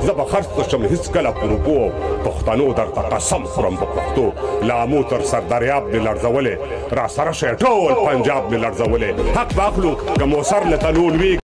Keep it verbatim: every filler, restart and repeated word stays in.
زه به خرڅ شم هېڅکله په روپو پښتنو درته قسم خورم په پښتو لامو تر سر دریاب مې لړزولی را سره شئ ټول پنجاب مې لړزولی حق به اخلو که مو سر له تلو لوېږي